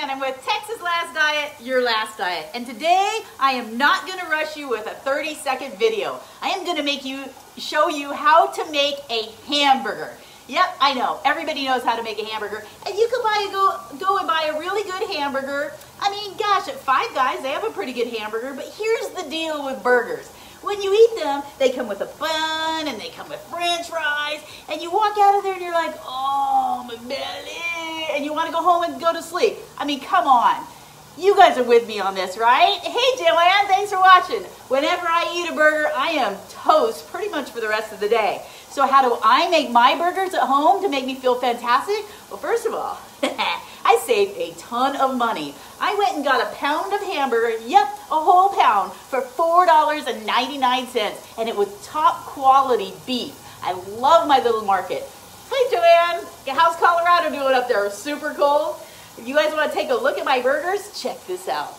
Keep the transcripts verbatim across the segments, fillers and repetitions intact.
Joanne. I'm with Texas Last Diet, your last diet. And today, I am not gonna rush you with a thirty second video. I am gonna make you, show you how to make a hamburger. Yep, I know, everybody knows how to make a hamburger. And you can buy, go, go and buy a really good hamburger. I mean, gosh, at Five Guys, they have a pretty good hamburger, but here's the deal with burgers. When you eat them, they come with a bun, and they come with french fries, and you walk out of there and you're like, oh, my belly, and you want to go home and go to sleep. I mean, come on. You guys are with me on this, right? Hey, Joanne, thanks for watching. Whenever I eat a burger, I am toast pretty much for the rest of the day. So how do I make my burgers at home to make me feel fantastic? Well, first of all, I saved a ton of money. I went and got a pound of hamburger, yep, a whole pound, for four dollars and ninety-nine cents, and it was top quality beef. I love my little market. Hey, Joanne, how's Colorado doing up there? Super cold? If you guys want to take a look at my burgers, check this out.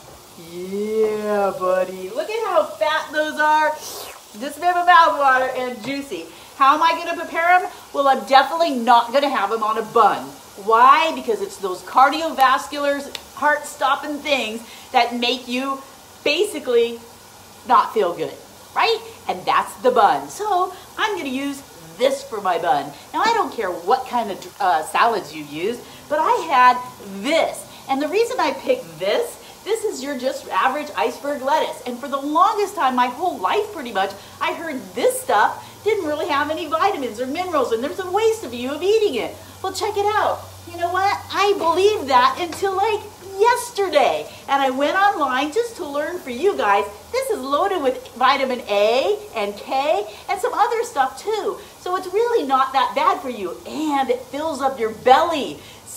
Yeah, buddy. Look at how fat those are. Just a bit of mouthwater and juicy. How am I going to prepare them? Well, I'm definitely not going to have them on a bun. Why? Because it's those cardiovascular, heart-stopping things that make you basically not feel good, right? And that's the bun. So I'm going to use this for my bun. Now, I don't care what kind of uh, salads you use, but I had this. And the reason I picked this, this is your just average iceberg lettuce. And for the longest time, my whole life pretty much, I heard this stuff didn't really have any vitamins or minerals, and there's a waste of you of eating it. Well, check it out. You know what? I believed that until like yesterday. And I went online just to learn for you guys. This is loaded with vitamin A and K and some other stuff too. So it's really not that bad for you. And it fills up your belly.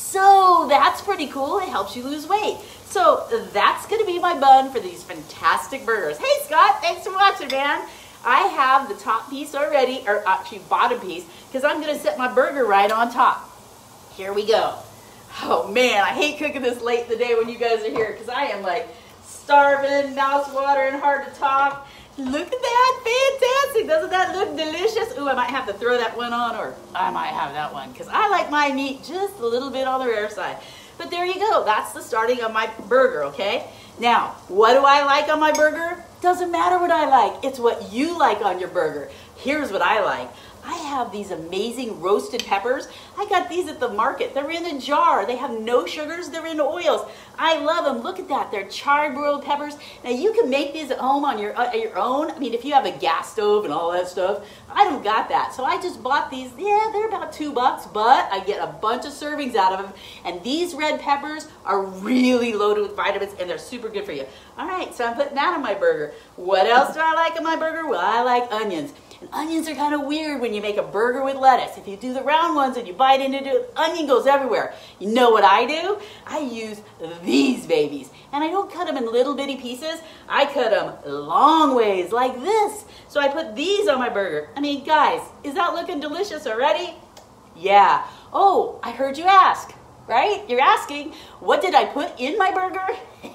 So that's pretty cool. It helps you lose weight. So that's going to be my bun for these fantastic burgers. Hey, Scott, thanks for watching, man. I have the top piece already, or actually bottom piece, because I'm going to set my burger right on top. Here we go. Oh man, I hate cooking this late in the day when you guys are here, because I am like starving, mouth watering, hard to talk. Look at that, fantastic. Doesn't that look delicious? Ooh, I might have to throw that one on, or I might have that one, because I like my meat just a little bit on the rare side. But there you go. That's the starting of my burger, okay? Now, what do I like on my burger? Doesn't matter what I like. It's what you like on your burger. Here's what I like. I have these amazing roasted peppers. I got these at the market. They're in a jar. They have no sugars. They're in oils. I love them. Look at that. They're charred broiled peppers. Now you can make these at home on your, uh, your own. I mean, if you have a gas stove and all that stuff. I don't got that. So I just bought these. Yeah, they're about two bucks, but I get a bunch of servings out of them. And these red peppers are really loaded with vitamins, and they're super good for you. All right, so I'm putting that on my burger. What else do I like on my burger? Well, I like onions. And onions are kind of weird when you make a burger with lettuce. If you do the round ones and you bite into it, onion goes everywhere. You know what I do? I use these babies. And I don't cut them in little bitty pieces. I cut them long ways like this. So I put these on my burger. I mean, guys, is that looking delicious already? Yeah. Oh, I heard you ask, right? You're asking, what did I put in my burger?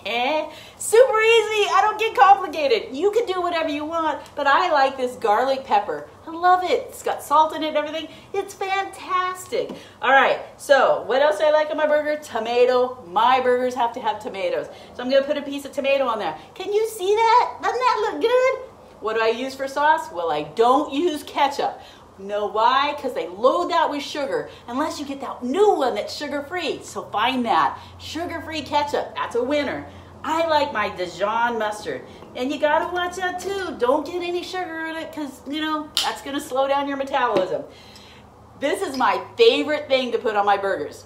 Super easy. I don't get complicated. You can do whatever you want, but I like this garlic pepper. I love it. It's got salt in it and everything. It's fantastic. All right, so what else do I like on my burger? Tomato. My burgers have to have tomatoes. So I'm going to put a piece of tomato on there. Can you see that? Doesn't that look good? What do I use for sauce? Well, I don't use ketchup. Know why? Because they load that with sugar, unless you get that new one that's sugar-free. So find that. Sugar-free ketchup, that's a winner. I like my Dijon mustard. And you gotta watch out too. Don't get any sugar in it, because, you know, that's gonna slow down your metabolism. This is my favorite thing to put on my burgers.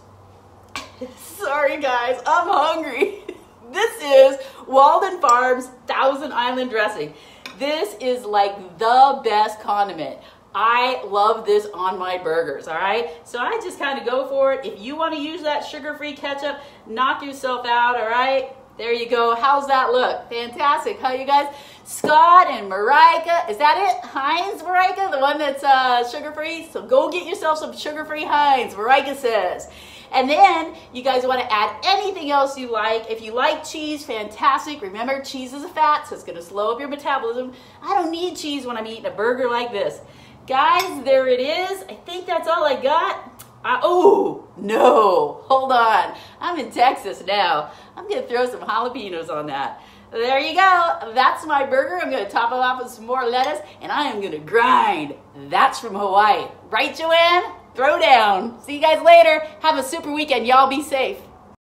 Sorry guys, I'm hungry. This is Walden Farms Thousand Island dressing. This is like the best condiment. I love this on my burgers, all right? So I just kind of go for it. If you want to use that sugar-free ketchup, knock yourself out, all right? There you go. How's that look? Fantastic, huh, you guys? Scott and Marika, is that it? Heinz Marika, the one that's uh, sugar-free? So go get yourself some sugar-free Heinz, Marika says. And then you guys want to add anything else you like. If you like cheese, fantastic. Remember, cheese is a fat, so it's going to slow up your metabolism. I don't need cheese when I'm eating a burger like this. Guys, there it is. I think that's all I got. I, oh, no, hold on. I'm in Texas now. I'm gonna throw some jalapenos on that. There you go. That's my burger. I'm gonna top it off with some more lettuce, and I am gonna grind. That's from Hawaii. Right, Joanne? Throw down. See you guys later. Have a super weekend. Y'all be safe.